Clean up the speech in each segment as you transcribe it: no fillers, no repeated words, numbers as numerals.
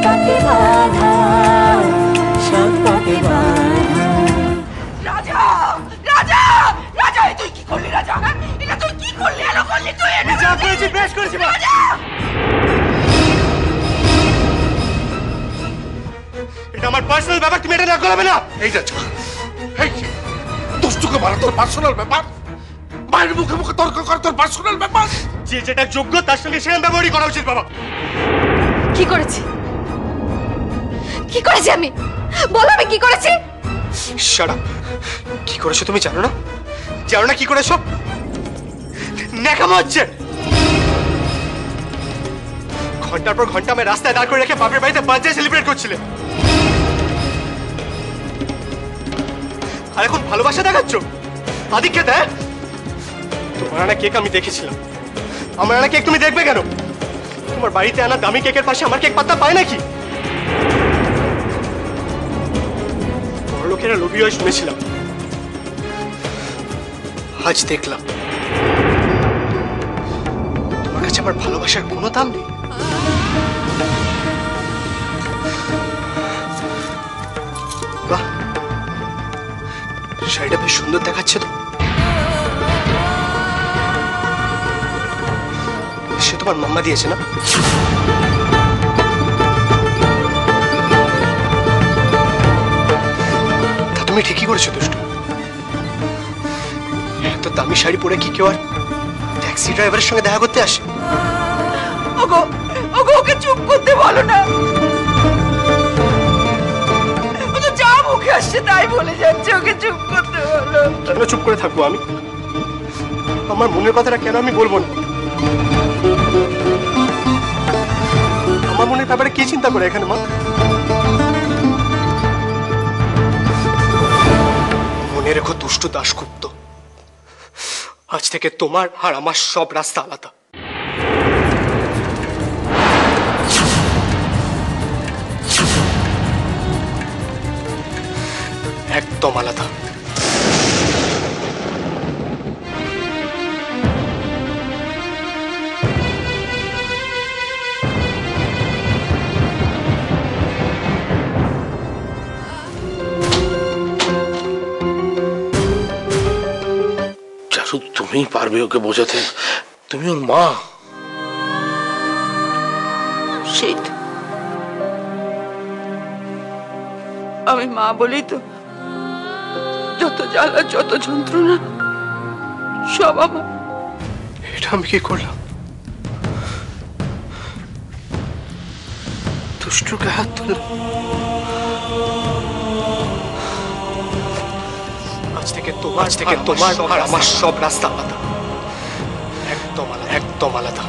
পথে বাধা, সব পথে বাধা। রাজা রাজা রাজা, তুই কি করলি রাজা? এটা তুই কি করলি? এলো করলি তুই? যা করেছি বেশ করেছি রাজা। এটা আমার পার্সোনাল ব্যাপার, তুমি এটা না করবে না। এই যা এই দুষ্টুকে মারা তোর পার্সোনাল ব্যাপার, মায়ের মুখে মুখে তর্ক করা তোর পার্সোনাল ব্যাপার। যে যেটা যোগ্য তার সঙ্গে সেরকম ব্যবহারই করা উচিত বাবা। কি করেছি? কি করেছি আমি? বলো আমি কি করেছি? Shut up. কি করেছো তুমি জানো না? জানো না কি করেছো? ন্যাকামো হচ্ছে। ঘন্টার পর ঘন্টা আমি রাস্তায় দাঁড় করে রেখে বাপের বাড়িতে বার্থডে সেলিব্রেট করছিলে, আর এখন ভালোবাসা দেখাচ্ছ আদিক্ষে। দেয় তোমার আনা কেক আমি দেখেছিলাম, আমার আনা কেক তুমি দেখবে কেন? তোমার বাড়িতে আনা দামি কেকের পাশে আমার কেক পাত্তা পায় নাকি? বড় লোকেরা লোভী হয়ে শুনেছিলাম, আজ দেখলাম তোমার কাছে আমার ভালোবাসার কোনো দাম নেই। বাহ, শাড়িটা বেশ সুন্দর দেখাচ্ছে তো। সে তোমার মাম্মা দিয়েছে না? তা তুমি ঠিকই করেছো দুষ্টু। এত দামি শাড়ি পরে কি কেউ আর ট্যাক্সি ড্রাইভারের সঙ্গে দেখা করতে আসে? ওগো ওগো, ওকে চুপ করতে বলো না। ও তো যা মুখে আসছে তাই বলে যাচ্ছে, ওকে চুপ করতে বলো। কেন চুপ করে থাকবো আমি? আমার মনের কথাটা কেন আমি বলবো না? আমার মনের ব্যাপারে কি চিন্তা করে এখানে মা? মনে রেখো দুষ্টু দাশগুপ্ত, আজ থেকে তোমার আর আমার সব রাস্তা আলাদা। একদম আলাদা। তুমিই পারবে ওকে বোঝাতে, তুমি ওর মা। সেই তো, আমি মা বলেই তো যত জ্বালা যত যন্ত্রণা সব আমার। এটা আমি কি করলাম? দুষ্টুকে হাত তুললাম। আজ থেকে তোমার আর আমার সব রাস্তা আলাদা, একদম আলাদা, একদম আলাদা।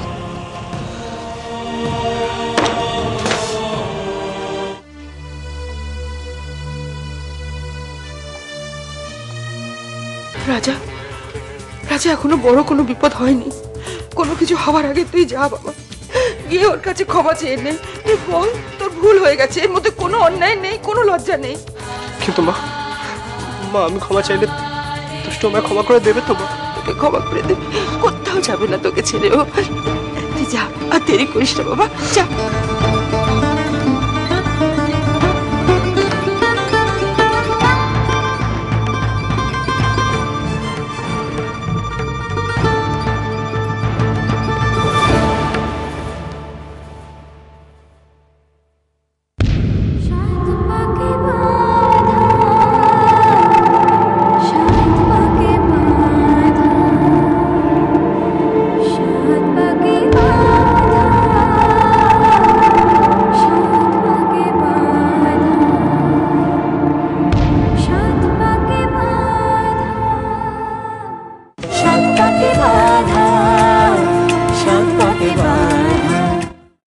রাজা রাজা, এখনো বড় কোনো বিপদ হয়নি। কোনো কিছু হওয়ার আগে তুই যা বাবা, গিয়ে ওর কাছে ক্ষমা চেয়ে নে। বল তোর ভুল হয়ে গেছে, এর মধ্যে কোনো অন্যায় নেই, কোনো লজ্জা নেই। কিন্তু মা, আমি ক্ষমা চাইলে দুষ্টু আমায় ক্ষমা করে দেবে তো? মা তোকে ক্ষমা করে দেবে, কোথাও যাবে না তোকে ছেড়ে। ও তুই যা, আর দেরি করিস না বাবা, যা।